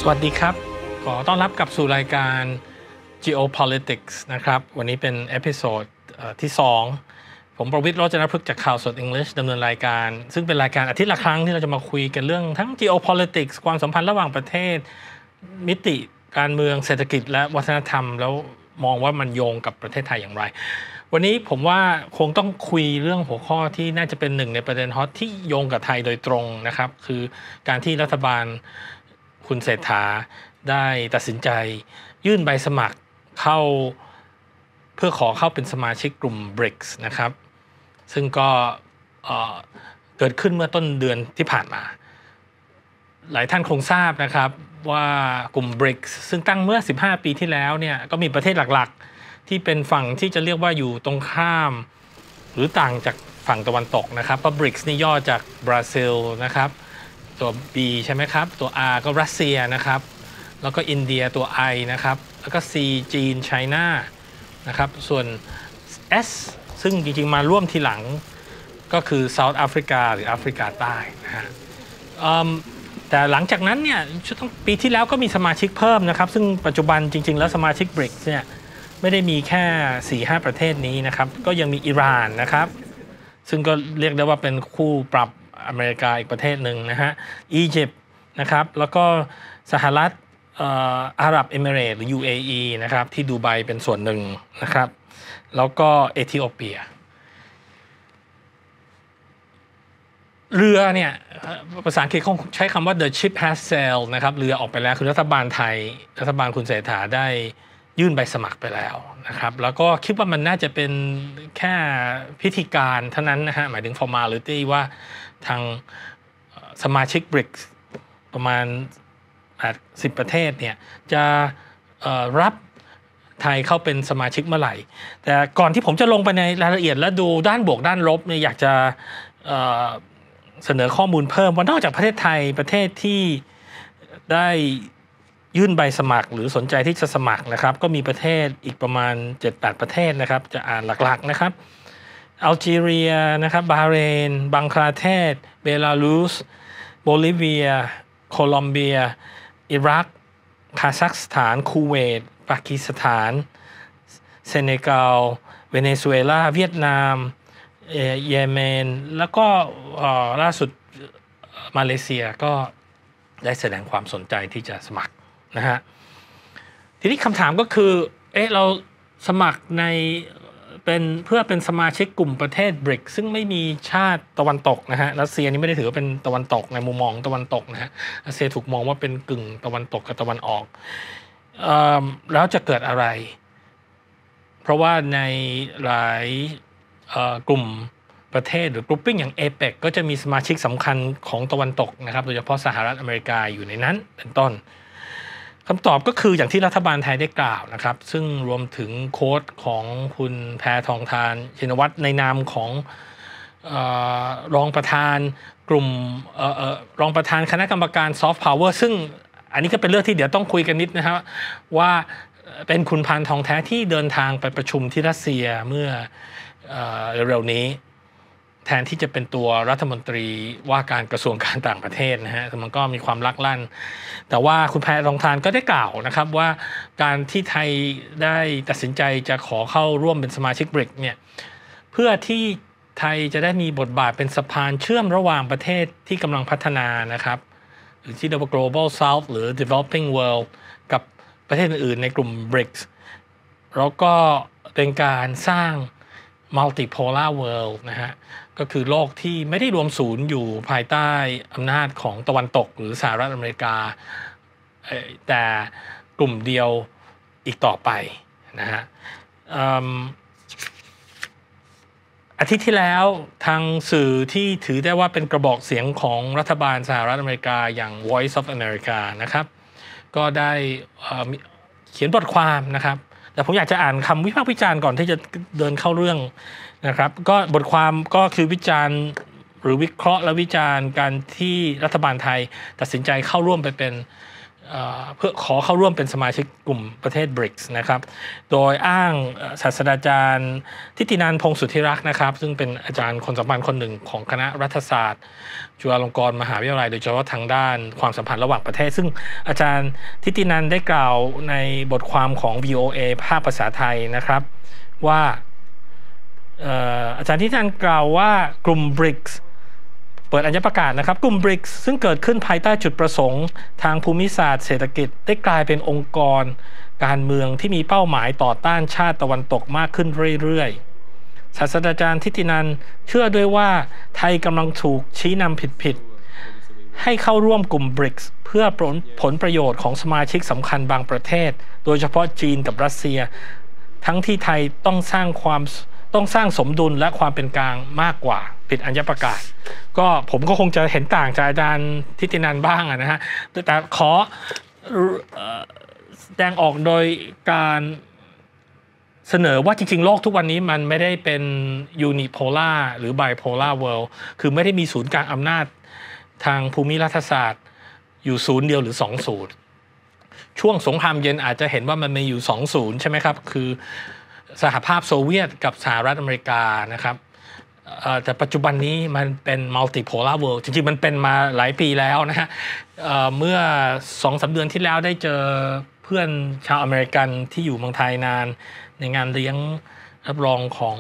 สวัสดีครับขอต้อนรับกลับสู่รายการ Geopolitics นะครับวันนี้เป็นเอพิโซดที่2ผมประวิตร โรจนพฤกษ์จากข่าวสด English ดำเนินรายการซึ่งเป็นรายการอาทิตย์ละครั้งที่เราจะมาคุยกันเรื่องทั้ง Geopolitics ความสัมพันธ์ระหว่างประเทศมิติการเมืองเศรษฐกิจและวัฒนธรรมแล้วมองว่ามันโยงกับประเทศไทยอย่างไรวันนี้ผมว่าคงต้องคุยเรื่องหัวข้อที่น่าจะเป็นหนึ่งในประเด็นฮอตที่โยงกับไทยโดยตรงนะครับคือการที่รัฐบาลคุณเศรษฐาได้ตัดสินใจยื่นใบสมัครเข้าเพื่อขอเข้าเป็นสมาชิกกลุ่ม BRICS นะครับซึ่งก็เกิดขึ้นเมื่อต้นเดือนที่ผ่านมาหลายท่านคงทราบนะครับว่ากลุ่ม BRICS ซึ่งตั้งเมื่อ15ปีที่แล้วเนี่ยก็มีประเทศหลักๆที่เป็นฝั่งที่จะเรียกว่าอยู่ตรงข้ามหรือต่างจากฝั่งตะวันตกนะครับเพราะ BRICS นี่ย่อจากบราซิลนะครับตัว B ใช่ไหมครับตัว R ก็รัสเซียนะครับแล้วก็อินเดียตัว I นะครับแล้วก็ C จีนไชน่านะครับส่วน S ซึ่งจริงๆมาร่วมทีหลังก็คือเซาท์แอฟริกาหรือแอฟริกาใต้นะฮะแต่หลังจากนั้นเนี่ยปีที่แล้วก็มีสมาชิกเพิ่มนะครับซึ่งปัจจุบันจริงๆแล้วสมาชิก BRICS เนี่ยไม่ได้มีแค่ 4-5 ประเทศนี้นะครับก็ยังมีอิหร่านนะครับซึ่งก็เรียกได้ว่าเป็นคู่ปรับอเมริกาอีกประเทศหนึ่งนะฮะอียิปต์นะครับแล้วก็สหรัฐอาหรับเอมิเรตส์หรือ UAE นะครับที่ดูไบเป็นส่วนหนึ่งนะครับแล้วก็เอธิโอเปียเรือเนี่ยภาษาอังกฤษเขาใช้คำว่า the ship has sailed นะครับเรือออกไปแล้วคือรัฐบาลไทยรัฐบาลคุณเศรษฐาได้ยื่นใบสมัครไปแล้วนะครับแล้วก็คิดว่ามันน่าจะเป็นแค่พิธีการเท่านั้นนะฮะหมายถึง formality ว่าทางสมาชิก BRICS ประมาณ10 ประเทศเนี่ยจะรับไทยเข้าเป็นสมาชิกเมื่อไหร่แต่ก่อนที่ผมจะลงไปในรายละเอียดและดูด้านบวกด้านลบเนี่ยอยากจะเสนอข้อมูลเพิ่มว่านอกจากประเทศไทยประเทศที่ได้ยื่นใบสมัครหรือสนใจที่จะสมัครนะครับก็มีประเทศอีกประมาณ 7-8 ประเทศนะครับจะอ่านหลักๆนะครับอัลจีเรียนะครับบาห์เรนบังคลาเทศเบลารุสโบลิเวียโคลอมเบียอิรักคาซัคสถานคูเวตปากีสถานเซเนกัลเวเนซุเอลาเวียดนามเยเมนแล้วก็ล่าสุดมาเลเซียก็ได้แสดงความสนใจที่จะสมัครนะฮะทีนี้คำถามก็คือเราสมัครในเพื่อเป็นสมาชิกกลุ่มประเทศ BRICS ซึ่งไม่มีชาติตะวันตกนะฮะรัสเซียนี่ไม่ได้ถือว่าเป็นตะวันตกในมุมมองตะวันตกนะฮะรัสเซียถูกมองว่าเป็นกึ่งตะวันตกกับตะวันออกแล้วจะเกิดอะไรเพราะว่าในหลายกลุ่มประเทศหรือกรุ๊ปปิ้งอย่าง APEC ก็จะมีสมาชิกสำคัญของตะวันตกนะครับโดยเฉพาะสหรัฐอเมริกาอยู่ในนั้นเป็นต้นคำตอบก็คืออย่างที่รัฐบาลไทยได้กล่าวนะครับซึ่งรวมถึงโค้ดของคุณแพทองธารชินวัตรในนามของรองประธานกลุ่มรองประธานคณะกรรมการซอฟต์พาวเวอร์ซึ่งอันนี้ก็เป็นเรื่องที่เดี๋ยวต้องคุยกันนิดนะครับว่าเป็นคุณพานทองแท้ที่เดินทางไปประชุมที่รัสเซียเมื่อเร็วๆนี้แทนที่จะเป็นตัวรัฐมนตรีว่าการกระทรวงการต่างประเทศนะฮะมันก็มีความลักลั่นแต่ว่าคุณแพทองธารก็ได้กล่าวนะครับว่าการที่ไทยได้ตัดสินใจจะขอเข้าร่วมเป็นสมาชิก BRICS เนี่ยเพื่อที่ไทยจะได้มีบทบาทเป็นสะพานเชื่อมระหว่างประเทศที่กำลังพัฒนานะครับหรือที่เรียกว่า global south หรือ developing world กับประเทศอื่นๆในกลุ่ม BRICS แล้วก็เป็นการสร้าง multipolar world นะฮะก็คือโลกที่ไม่ได้รวมศูนย์อยู่ภายใต้อำนาจของตะวันตกหรือสหรัฐอเมริกาแต่กลุ่มเดียวอีกต่อไปนะฮะอาทิตย์ที่แล้วทางสื่อที่ถือได้ว่าเป็นกระบอกเสียงของรัฐบาลสหรัฐอเมริกาอย่าง Voice of America นะครับก็ได้เขียนบทความนะครับแต่ผมอยากจะอ่านคำวิพากษ์วิจารณ์ก่อนที่จะเดินเข้าเรื่องนะครับก็บทความก็คือวิจารณ์หรือวิเคราะห์และวิจารณ์การที่รัฐบาลไทยตัดสินใจเข้าร่วมไปเป็นเพื่อขอเข้าร่วมเป็นสมาชิกกลุ่มประเทศ BRICS นะครับโดยอ้างศาสตราจารย์ทิตินันท์ พงษ์สุทธิรักษ์นะครับซึ่งเป็นอาจารย์คนสำคัญคนหนึ่งของคณะรัฐศาสตร์จุฬาลงกรณ์มหาวิทยาลัยโดยเฉพาะทางด้านความสัมพันธ์ระหว่างประเทศซึ่งอาจารย์ทิตินันท์ได้กล่าวในบทความของ VOA ภาคภาษาไทยนะครับว่าอาจารย์ทิตินันท์กล่าวว่ากลุ่ม BRICSเปิดอัญประกาศนะครับกลุ่ม BRICS ซึ่งเกิดขึ้นภายใต้จุดประสงค์ทางภูมิศาสตร์เศรษฐกิจได้กลายเป็นองค์กรการเมืองที่มีเป้าหมายต่อต้านชาติตะวันตกมากขึ้นเรื่อยๆศาสตราจารย์ทิตินันท์เชื่อด้วยว่าไทยกำลังถูกชี้นำผิดๆให้เข้าร่วมกลุ่ม BRICS เพื่อผลประโยชน์ของสมาชิกสำคัญบางประเทศโดยเฉพาะจีนกับรัสเซียทั้งที่ไทยต้องสร้างสมดุลและความเป็นกลางมากกว่าปิดอัญประกาศก็ผมก็คงจะเห็นต่างจากอาจารย์ทิตินันท์บ้างนะฮะแต่ขอแสดงออกโดยการเสนอว่าจริงๆโลกทุกวันนี้มันไม่ได้เป็นยูนิโพล่าหรือไบโพล่าเวิลด์คือไม่ได้มีศูนย์กลางอำนาจทางภูมิรัฐศาสตร์อยู่ศูนย์เดียวหรือ2ศูนย์ช่วงสงครามเย็นอาจจะเห็นว่ามันมีอยู่2ศูนย์ใช่ไหมครับคือสหภาพโซเวียตกับสหรัฐอเมริกานะครับแต่ปัจจุบันนี้มันเป็นมัลติโพลาร์เวิลด์จริงๆมันเป็นมาหลายปีแล้วนะฮะเมื่อ 2-3 เดือนที่แล้วได้เจอเพื่อนชาวอเมริกันที่อยู่เมืองไทยนานในงานเลี้ยงรับรอง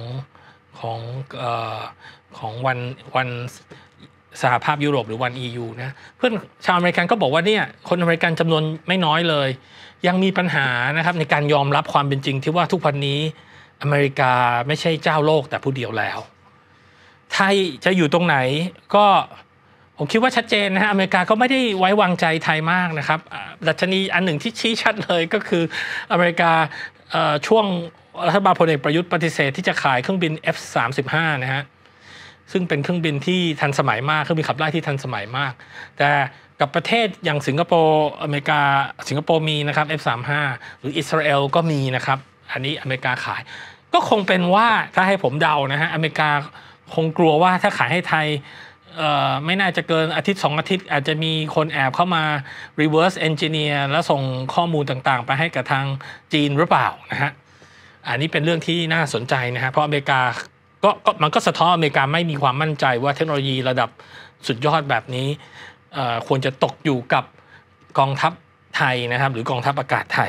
ของวันสหภาพยุโรปหรือวัน EU นะเพื่อนชาวอเมริกันก็บอกว่าเนี่ยคนอเมริกันจำนวนไม่น้อยเลยยังมีปัญหานะครับในการยอมรับความเป็นจริงที่ว่าทุกวันนี้อเมริกาไม่ใช่เจ้าโลกแต่ผู้เดียวแล้วไทยจะอยู่ตรงไหนก็ผมคิดว่าชัดเจนนะฮะอเมริกาก็ไม่ได้ไว้วางใจไทยมากนะครับดัชนีอันหนึ่งที่ชี้ชัดเลยก็คืออเมริกาช่วงรัฐบาลพลเอกประยุทธ์ปฏิเสธที่จะขายเครื่องบิน F-35 นะฮะซึ่งเป็นเครื่องบินที่ทันสมัยมากเครื่องบินขับไล่ที่ทันสมัยมากแต่กับประเทศอย่างสิงคโปร์สิงคโปร์มีนะครับ F-35 หรืออิสราเอลก็มีนะครับอันนี้อเมริกาขายก็คงเป็นว่าถ้าให้ผมเดานะฮะอเมริกาคงกลัวว่าถ้าขายให้ไทยไม่น่าจะเกินอาทิตย์2อาทิตย์อาจจะมีคนแอบเข้ามา reverse engineer แล้วส่งข้อมูลต่างๆไปให้กับทางจีนหรือเปล่านะฮะอันนี้เป็นเรื่องที่น่าสนใจนะฮะเพราะอเมริกามันก็สะท้อนอเมริกาไม่มีความมั่นใจว่าเทคโนโลยีระดับสุดยอดแบบนี้ควรจะตกอยู่กับกองทัพไทยนะครับหรือกองทัพอากาศไทย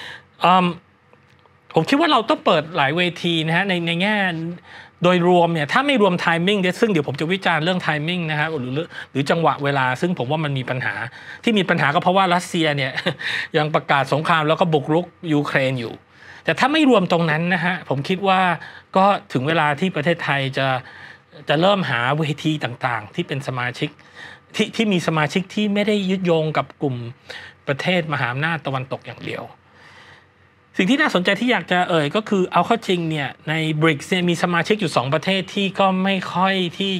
ผมคิดว่าเราต้องเปิดหลายเวทีนะฮะในแง่โดยรวมเนี่ยถ้าไม่รวมไทมิ่งซึ่งเดี๋ยวผมจะวิจารณ์เรื่องไทมิ่งนะครับหรือจังหวะเวลาซึ่งผมว่ามันมีปัญหาที่มีปัญหาก็เพราะว่ารัสเซียเนี่ยยังประกาศสงครามแล้วก็บุกรุกยูเครนอยู่แต่ถ้าไม่รวมตรงนั้นนะฮะผมคิดว่าก็ถึงเวลาที่ประเทศไทยจะเริ่มหาเวทีต่างๆที่เป็นสมาชิกที่มีสมาชิกที่ไม่ได้ยึดโยงกับกลุ่มประเทศมหาอำนาจตะวันตกอย่างเดียวสิ่งที่น่าสนใจที่อยากจะก็คือเอาเข้าจริงเนี่ยใน BRICS เนี่ยมีสมาชิกอยู่2ประเทศที่ก็ไม่ค่อยที่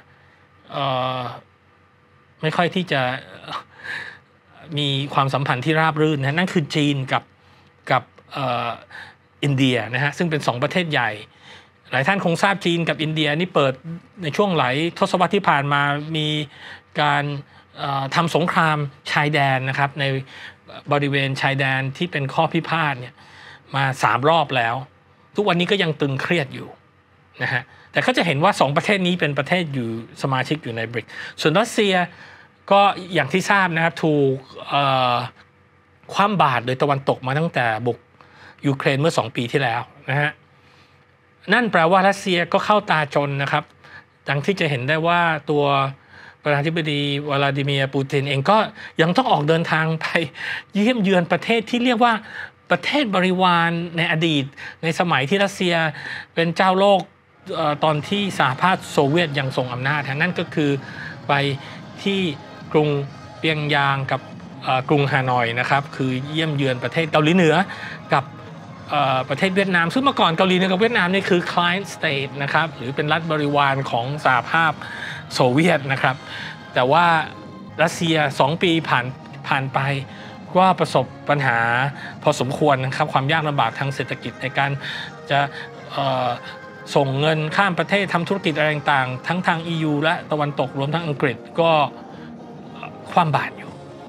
จะมีความสัมพันธ์ที่ราบรื่นนะนั่นคือจีนกับอินเดียนะฮะซึ่งเป็น2ประเทศใหญ่หลายท่านคงทราบจีนกับอินเดียนี่เปิดในช่วงหลายทศวรรษที่ผ่านมามีการทำสงครามชายแดนนะครับในบริเวณชายแดนที่เป็นข้อพิพาทเนี่ยมา3รอบแล้วทุกวันนี้ก็ยังตึงเครียดอยู่นะฮะแต่ก็จะเห็นว่า2ประเทศนี้เป็นประเทศอยู่สมาชิกอยู่ใน BRICS ส่วนรัสเซียก็อย่างที่ทราบนะครับถูกคว่ำบาตรโดยตะวันตกมาตั้งแต่บุกยูเครนเมื่อ2ปีที่แล้วนะฮะนั่นแปลว่ารัสเซียก็เข้าตาจนนะครับดังที่จะเห็นได้ว่าตัวประธานาธิบดีวลาดิเมียร์ปูตินเองก็ยังต้องออกเดินทางไปเยี่ยมเยือนประเทศที่เรียกว่าประเทศบริวารในอดีตในสมัยที่รัสเซียเป็นเจ้าโลกตอนที่สหภาพโซเวียตยังทรงอำนาจนั่นก็คือไปที่กรุงเปียงยางกับกรุงฮานอยนะครับคือเยี่ยมเยือนประเทศเกาหลีเหนือกับประเทศเวียดนามซึ่งเมื่อก่อนเกาหลีเหนือกับเวียดนามนี่คือ client state นะครับหรือเป็นรัฐบริวารของสหภาพโซเวียตนะครับแต่ว่ารัสเซีย2ปีผ่านไปก็ประสบปัญหาพอสมควรนะครับความยากลำบากทางเศรษฐกิจในการจะส่งเงินข้ามประเทศทำธุรกิจอะไรต่างๆทั้งทาง EU และตะวันตกรวมทั้งอังกฤษก็คว่ำบาตรอยู่เพราะ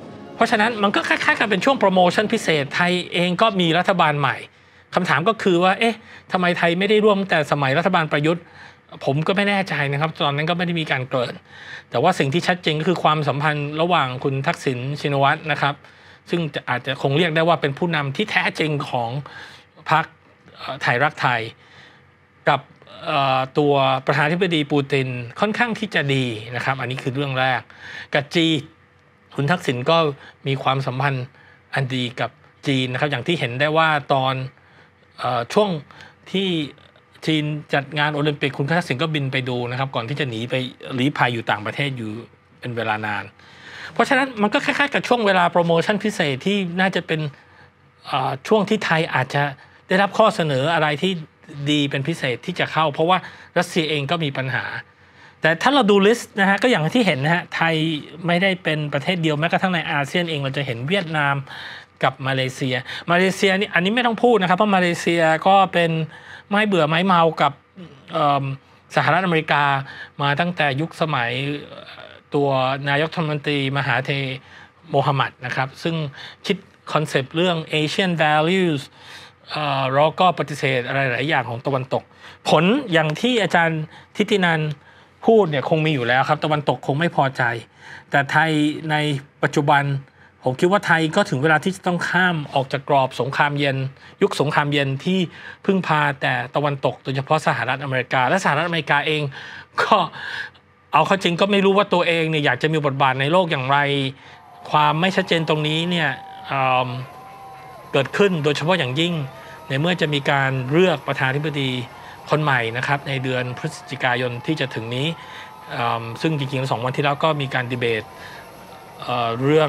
ราะฉะนั้นมันก็คล้ายๆกับเป็นช่วงโปรโมชั่นพิเศษไทยเองก็มีรัฐบาลใหม่คำถามก็คือว่าเอ๊ะทำไมไทยไม่ได้ร่วมแต่สมัยรัฐบาลประยุทธ์ผมก็ไม่แน่ใจนะครับตอนนั้นก็ไม่ได้มีการเกริ่นแต่ว่าสิ่งที่ชัดเจนก็คือความสัมพันธ์ระหว่างคุณทักษิณชินวัตรนะครับซึ่งอาจจะคงเรียกได้ว่าเป็นผู้นำที่แท้จริงของพรรคไทยรักไทยกับตัวประธานาธิบดีปูตินค่อนข้างที่จะดีนะครับอันนี้คือเรื่องแรกกับจีนคุณทักษิณก็มีความสัมพันธ์อันดีกับจีนนะครับอย่างที่เห็นได้ว่าตอนช่วงที่จีนจัดงานโอลิมปิกคุณทักษิณก็บินไปดูนะครับก่อนที่จะหนีไปลี้ภัยอยู่ต่างประเทศอยู่เป็นเวลานานเพราะฉะนั้นมันก็คล้ายๆกับช่วงเวลาโปรโมชั่นพิเศษที่น่าจะเป็นช่วงที่ไทยอาจจะได้รับข้อเสนออะไรที่ดีเป็นพิเศษที่จะเข้าเพราะว่ารัสเซียเองก็มีปัญหาแต่ถ้าเราดูลิสต์นะฮะก็อย่างที่เห็นนะฮะไทยไม่ได้เป็นประเทศเดียวแม้กระทั่งในอาเซียนเองเราจะเห็นเวียดนามกับมาเลเซียนี่อันนี้ไม่ต้องพูดนะครับเพราะมาเลเซียก็เป็นไม้เบื่อไม้เมากับสหรัฐอเมริกามาตั้งแต่ยุคสมัยตัวนายกรัฐมนตรีมหาเทโมฮัมหมัดนะครับซึ่งคิดคอนเซปต์เรื่อง Asian values แล้วก็ปฏิเสธอะไรหลายอย่างของตะวันตกผลอย่างที่อาจารย์ทิตินันพูดเนี่ยคงมีอยู่แล้วครับตะวันตกคงไม่พอใจแต่ไทยในปัจจุบันผมคิดว่าไทยก็ถึงเวลาที่จะต้องข้ามออกจากกรอบสงครามเย็นยุคสงครามเย็นที่พึ่งพาแต่ตะวันตกโดยเฉพาะสหรัฐอเมริกาและสหรัฐอเมริกาเองก็เอาเข้าจริงก็ไม่รู้ว่าตัวเองเนี่ยอยากจะมีบทบาทในโลกอย่างไรความไม่ชัดเจนตรงนี้เนี่ยเกิดขึ้นโดยเฉพาะอย่างยิ่งในเมื่อจะมีการเลือกประธานาธิบดีคนใหม่นะครับในเดือนพฤศจิกายนที่จะถึงนี้ซึ่งจริงๆ2 วันที่แล้วก็มีการดีเบตเรื่อง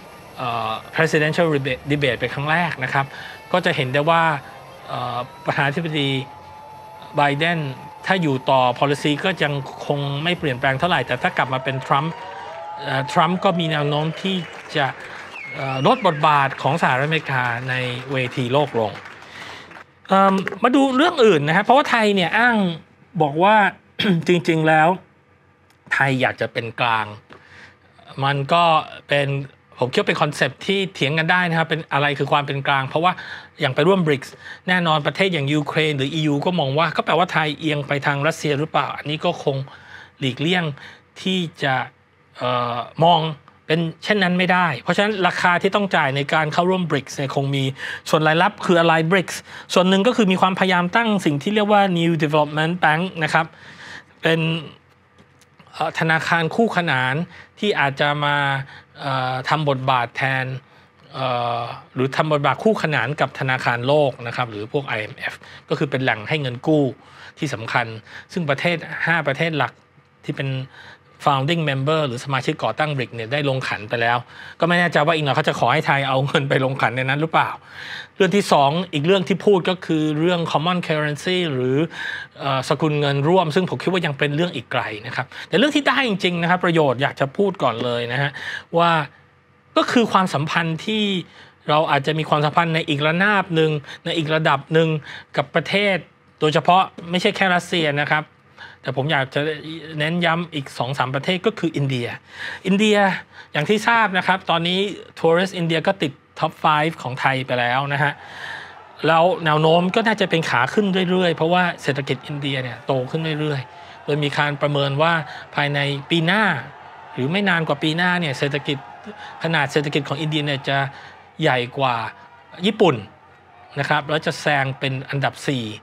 presidential debate เป็นครั้งแรกนะครับก็จะเห็นได้ว่าประธานาธิบดีไบเดนถ้าอยู่ต่อ policy ก็ยังคงไม่เปลี่ยนแปลงเท่าไหร่แต่ถ้ากลับมาเป็นทรัมป์ก็มีแนวโน้มที่จะลดบทบาทของสหรัฐอเมริกาในเวทีโลกลงมาดูเรื่องอื่นนะครับเพราะว่าไทยเนี่ยอ้างบอกว่า จริงๆแล้วไทยอยากจะเป็นกลางมันก็เป็นผมคิดว่าเป็นคอนเซปต์ที่เถียงกันได้นะครับเป็นอะไรคือความเป็นกลางเพราะว่าอย่างไปร่วม BRICS แน่นอนประเทศอย่างยูเครนหรือ EU ก็มองว่าก็แปลว่าไทยเอียงไปทางรัสเซียหรือเปล่าอันนี้ก็คงหลีกเลี่ยงที่จะมองเป็นเช่นนั้นไม่ได้เพราะฉะนั้นราคาที่ต้องจ่ายในการเข้าร่วม BRICS เนี่ยคงมีส่วนรายรับคืออะไร BRICS ส่วนหนึ่งก็คือมีความพยายามตั้งสิ่งที่เรียกว่า New Development Bank นะครับเป็นธนาคารคู่ขนานที่อาจจะมาทำบทบาทแทนหรือทำบทบาทคู่ขนานกับธนาคารโลกนะครับหรือพวก IMF ก็คือเป็นแหล่งให้เงินกู้ที่สำคัญซึ่งประเทศ5ประเทศหลักที่เป็น founding member หรือสมาชิกก่อตั้ง BRICS เนี่ยได้ลงขันไปแล้วก็ไม่แน่ใจว่าอีกหน่อยเขาจะขอให้ไทยเอาเงินไปลงขันในนั้นหรือเปล่าเรื่องที่2อีกเรื่องที่พูดก็คือเรื่อง common currency หรือสกุลเงินร่วมซึ่งผมคิดว่ายังเป็นเรื่องอีกไกลนะครับแต่เรื่องที่ได้จริงๆนะครับประโยชน์อยากจะพูดก่อนเลยนะฮะว่าก็คือความสัมพันธ์ที่เราอาจจะมีความสัมพันธ์ในอีกระนาบหนึ่งในอีกระดับหนึ่งกับประเทศโดยเฉพาะไม่ใช่แค่รัสเซียนะครับแต่ผมอยากจะเน้นย้ำอีก 2-3 ประเทศก็คืออินเดียอย่างที่ทราบนะครับตอนนี้ทัวริสต์อินเดียก็ติดท็อป 5 ของไทยไปแล้วนะฮะแล้วแนวโน้มก็น่าจะเป็นขาขึ้นเรื่อยๆเพราะว่าเศรษฐกิจอินเดียเนี่ยโตขึ้นเรื่อยๆโดยมีการประเมินว่าภายในปีหน้าหรือไม่นานกว่าปีหน้าเนี่ยขนาดเศรษฐกิจของอินเดียเนี่ยจะใหญ่กว่าญี่ปุ่นนะครับแล้วจะแซงเป็นอันดับ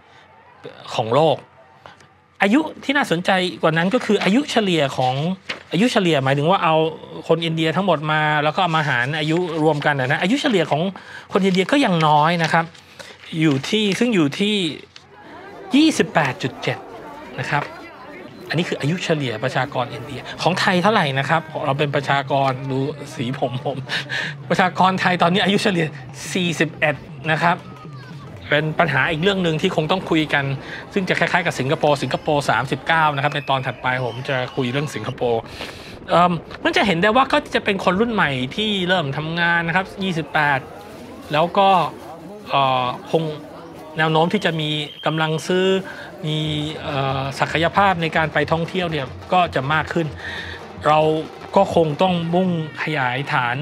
4ของโลกอายุที่น่าสนใจกว่านั้นก็คืออายุเฉลี่ยหมายถึงว่าเอาคนอินเดียทั้งหมดมาแล้วก็เอามาหารอายุรวมกันนะอายุเฉลี่ยของคนอินเดียก็ยังน้อยนะครับอยู่ที่ 28.7 นะครับอันนี้คืออายุเฉลี่ยประชากรอินเดียของไทยเท่าไหร่นะครับเราเป็นประชากรดูสีผมประชากรไทยตอนนี้อายุเฉลี่ย41นะครับเป็นปัญหาอีกเรื่องหนึ่งที่คงต้องคุยกันซึ่งจะคล้ายๆกับสิงคโปร์39นะครับในตอนถัดไปผมจะคุยเรื่องสิงคโปร์มันจะเห็นได้ว่าก็จะเป็นคนรุ่นใหม่ที่เริ่มทำงานนะครับ28แล้วก็คงแนวโน้มที่จะมีกำลังซื้อมีศักยภาพในการไปท่องเที่ยวเนี่ยก็จะมากขึ้นเราก็คงต้องมุ่งขยายฐาน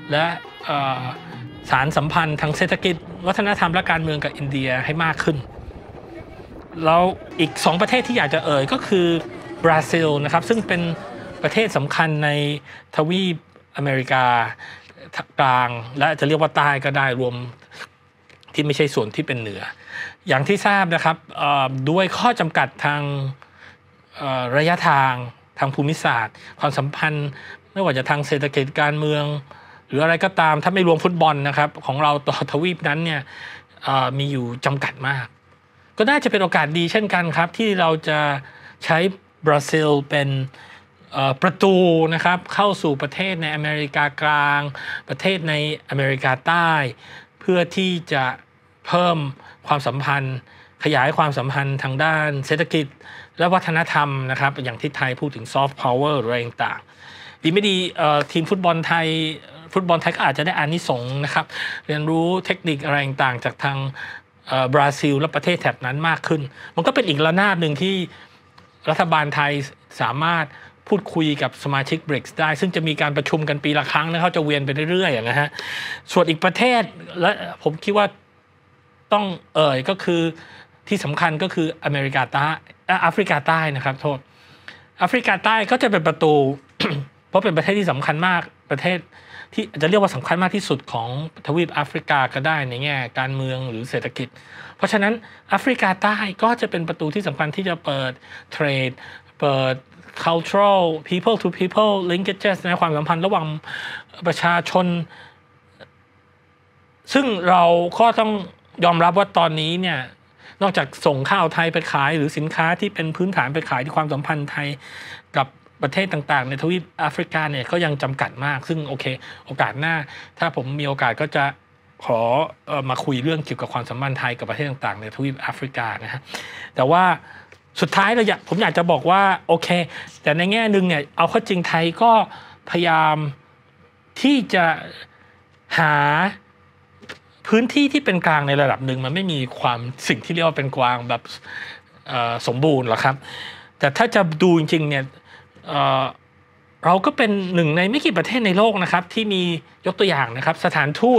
และสารสัมพันธ์ทางเศรษฐกิจวัฒนธรรมและการเมืองกับอินเดียให้มากขึ้นแล้วอีก2ประเทศที่อยากจะเอ่ยก็คือบราซิลนะครับซึ่งเป็นประเทศสำคัญในทวีปอเมริกากลางและจะเรียกว่าใต้ก็ได้รวมที่ไม่ใช่ส่วนที่เป็นเหนืออย่างที่ทราบนะครับด้วยข้อจำกัดทางระยะทางทางภูมิศาสตร์ความสัมพันธ์ไม่ว่าจะทางเศรษฐกิจการเมืองหรืออะไรก็ตามถ้าไม่รวมฟุตบอลนะครับของเราต่อทวีปนั้นเนี่ยมีอยู่จำกัดมากก็น่าจะเป็นโอกาสดีเช่นกันครับที่เราจะใช้บราซิลเป็นประตูนะครับเข้าสู่ประเทศในอเมริกากลางประเทศในอเมริกาใต้เพื่อที่จะเพิ่มความสัมพันธ์ขยายความสัมพันธ์ทางด้านเศรษฐกิจและวัฒนธรรมนะครับอย่างที่ไทยพูดถึงซอฟต์พาวเวอร์อะไรต่างๆดีไม่ดีทีมฟุตบอลไทยก็อาจจะได้อานิสงส์นะครับเรียนรู้เทคนิคอะไรต่างๆจากทางบราซิลและประเทศแถบนั้นมากขึ้นมันก็เป็นอีกระนาบหนึ่งที่รัฐบาลไทยสามารถพูดคุยกับสมาชิก BRICS ได้ซึ่งจะมีการประชุมกันปีละครั้งนะเขาจะเวียนไปเรื่อยๆนะฮะส่วนอีกประเทศและผมคิดว่าต้องก็คือที่สำคัญก็คืออเมริกาใต้แอฟริกาใต้นะครับโทษแอฟริกาใต้ก็จะเป็นประตู เพราะเป็นประเทศที่สำคัญมากประเทศที่จะเรียกว่าสำคัญมากที่สุดของทวีปแอฟริกาก็ได้ในแง่การเมืองหรือเศรษฐกิจเพราะฉะนั้นแอฟริกาใต้ก็จะเป็นประตูที่สำคัญที่จะเปิดเทรดเปิด cultural people to people linkages ในความสัมพันธ์ระหว่างประชาชนซึ่งเราก็ต้องยอมรับว่าตอนนี้เนี่ยนอกจากส่งข้าวไทยไปขายหรือสินค้าที่เป็นพื้นฐานไปขายที่ความสัมพันธ์ไทยกับประเทศต่างๆในทวีปแอฟริกาเนี่ยก็ยังจำกัดมากซึ่งโอเคโอกาสหน้าถ้าผมมีโอกาสก็จะขอมาคุยเรื่องเกี่ยวกับความสัมพันธ์ไทยกับประเทศต่างๆในทวีปแอฟริกานะฮะแต่ว่าสุดท้ายผมอยากจะบอกว่าโอเคแต่ในแง่นึงเนี่ยเอาเข้าจริงไทยก็พยายามที่จะหาพื้นที่ที่เป็นกลางในระดับหนึ่งมันไม่มีความสิ่งที่เรียกว่าเป็นกลางแบบสมบูรณ์หรอกครับแต่ถ้าจะดูจริงๆเนี่ยเราก็เป็นหนึ่งในไม่กี่ประเทศในโลกนะครับที่มียกตัวอย่างนะครับสถานทูต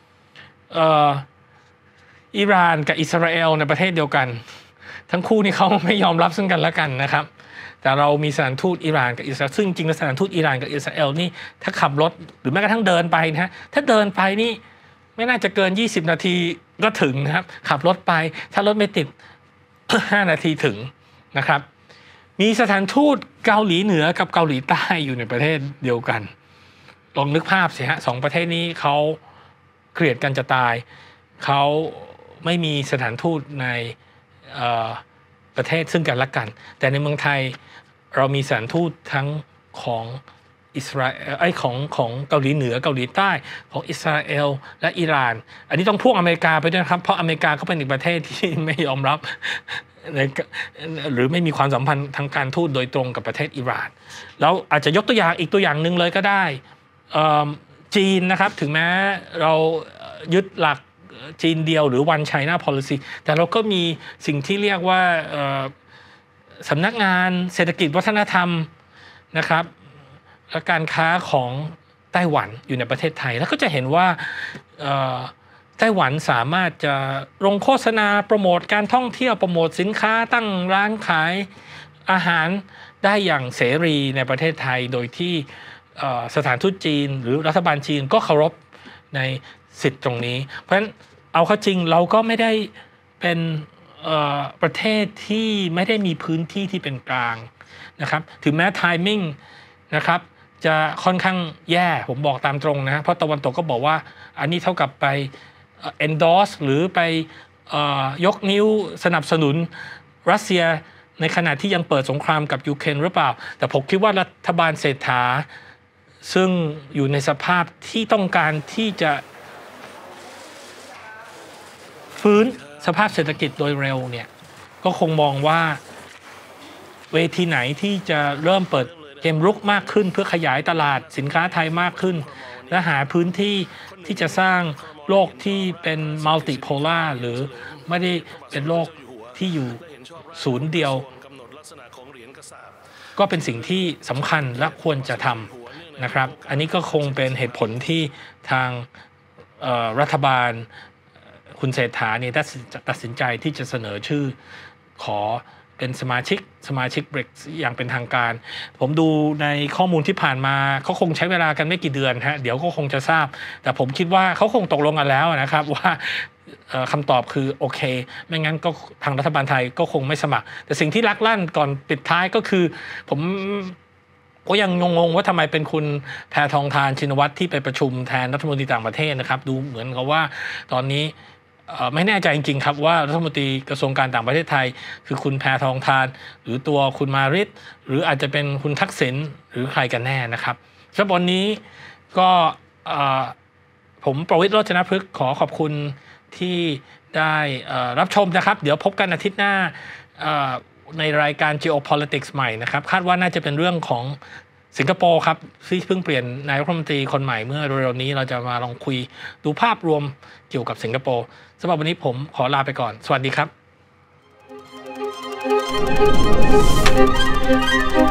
อิหร่านกับอิสราเอลในประเทศเดียวกันทั้งคู่นี่เขาไม่ยอมรับซึ่งกันและกันนะครับแต่เรามีสถานทูตอิหร่านกับอิสราเอลซึ่งจริงๆสถานทูตอิหร่านกับอิสราเอลนี่ถ้าขับรถหรือแม้กระทั่งเดินไปนะฮะถ้าเดินไปนี่ไม่น่าจะเกิน20นาทีก็ถึงนะครับขับรถไปถ้ารถไม่ติด 5 นาทีถึงนะครับมีสถานทูตเกาหลีเหนือกับเกาหลีใต้อยู่ในประเทศเดียวกันลองนึกภาพสิฮะ2ประเทศนี้เขาเกลียดกันจะตายเขาไม่มีสถานทูตในประเทศซึ่งกันและกันแต่ในเมืองไทยเรามีสถานทูตทั้งของอิสราเอลของเกาหลีเหนือเกาหลีใต้ของอิสราเอลและอิหร่านอันนี้ต้องพ่วงอเมริกาไปด้วยครับเพราะอเมริกาก็เป็นอีกประเทศที่ไม่ยอมรับหรือไม่มีความสัมพันธ์ทางการทูตโดยตรงกับประเทศอิหร่านแล้วอาจจะยกตัวอย่างอีกตัวอย่างหนึ่งเลยก็ได้จีนนะครับถึงแม้เรายึดหลักจีนเดียวหรือ One China Policy แต่เราก็มีสิ่งที่เรียกว่าสำนักงานเศรษฐกิจวัฒนธรรมนะครับและการค้าของไต้หวันอยู่ในประเทศไทยแล้วก็จะเห็นว่าไต้หวันสามารถจะลงโฆษณาโปรโมทการท่องเที่ยวโปรโมทสินค้าตั้งร้านขายอาหารได้อย่างเสรีในประเทศไทยโดยที่สถานทูตจีนหรือรัฐบาลจีนก็เคารพในสิทธิ์ตรงนี้เพราะฉะนั้นเอาเข้าจริงเราก็ไม่ได้เป็นประเทศที่ไม่ได้มีพื้นที่ที่เป็นกลางนะครับถึงแม้ไทมิ่งนะครับจะค่อนข้างแย่ผมบอกตามตรงนะเพราะตะวันตกก็บอกว่าอันนี้เท่ากับไป endorse หรือไปยกนิ้วสนับสนุนรัสเซียในขณะที่ยังเปิดสงครามกับยูเครนหรือเปล่าแต่ผมคิดว่ารัฐบาลเศรษฐาซึ่งอยู่ในสภาพที่ต้องการที่จะฟื้นสภาพเศรษฐกิจโดยเร็วเนี่ยก็คงมองว่าเวทีไหนที่จะเริ่มเปิดเกมรุกมากขึ้นเพื่อขยายตลาดสินค้าไทยมากขึ้นและหาพื้นที่ที่จะสร้างโลกที่เป็นมัลติโพล่าหรือไม่ได้เป็นโลกที่อยู่ศูนย์เดียวก็เป็นสิ่งที่สำคัญและควรจะทำนะครับอันนี้ก็คงเป็นเหตุผลที่ทางรัฐบาลคุณเศรษฐาเนี่ยตัดสินใจที่จะเสนอชื่อขอเป็นสมาชิก BRICS อย่างเป็นทางการผมดูในข้อมูลที่ผ่านมาเขาคงใช้เวลากันไม่กี่เดือนฮะเดี๋ยวก็คงจะทราบแต่ผมคิดว่าเขาคงตกลงกันแล้วนะครับว่าคำตอบคือโอเคไม่งั้นก็ทางรัฐบาลไทยก็คงไม่สมัครแต่สิ่งที่ลักลั่นก่อนปิดท้ายก็คือผมก็ยังงงว่าทำไมเป็นคุณแพทองธารชินวัตรที่ไปประชุมแทนรัฐมนตรีต่างประเทศนะครับดูเหมือนกับว่าตอนนี้ไม่แน่ใจจริงๆครับว่ารัฐมนตรีกระทรวงการต่างประเทศไทยคือคุณแพทองธารหรือตัวคุณมาริตหรืออาจจะเป็นคุณทักษิณหรือใครกันแน่นะครับสำหรับวันนี้ก็ผมประวิตร โรจนพฤกษ์ขอขอบคุณที่ได้รับชมนะครับเดี๋ยวพบกันอาทิตย์หน้าในรายการ Geopolitics ใหม่นะครับคาดว่าน่าจะเป็นเรื่องของสิงคโปร์ครับที่เพิ่งเปลี่ยนนายรัฐมนตรีคนใหม่เมื่อเร็วๆนี้เราจะมาลองคุยดูภาพรวมเกี่ยวกับสิงคโปร์สำหรับวันนี้ผมขอลาไปก่อนสวัสดีครับ